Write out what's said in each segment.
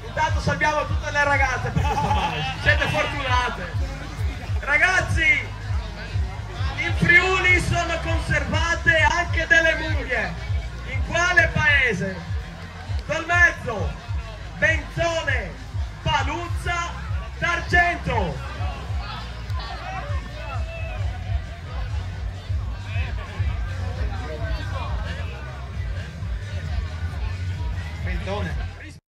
Intanto salviamo tutte le ragazze per questo male. Siete fortunate. Ragazzi, in Friuli sono conservate anche delle mummie. In quale paese? Tolmezzo, Benzone, Paluzza, d'Argento. Benzone.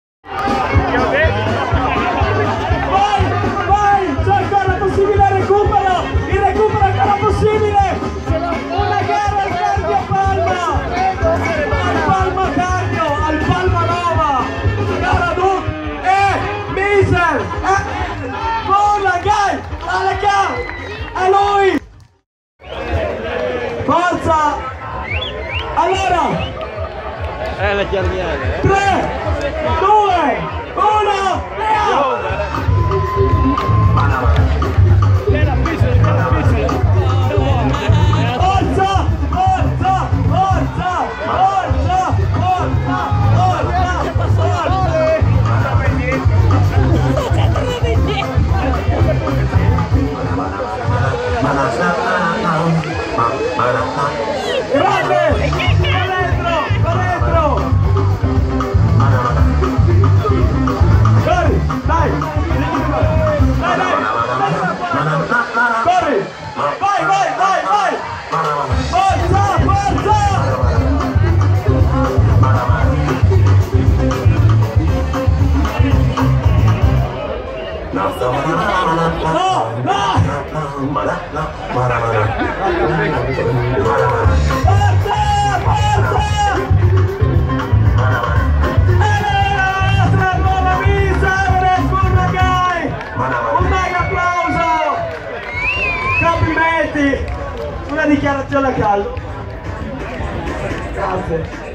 Vai, c'è ancora possibile recupero, il recupero è ancora possibile, una gara al Cardio Palma, al Palma Cardio, al Palma Nova, Caradut e Miser, buona gai, alle gai, a lui, forza, allora, la chiarniana, 3, 2, 1, via! Forza! Forza! Forza! Forza! Forza! Grande! Va dentro! Corri! Dai! Dai! Corri! Vai! Vai! Vai! Vai! Forza! Forza! No! No! Forza! Forza! Un mega applauso! Complimenti! Una dichiarazione a caldo. Grazie.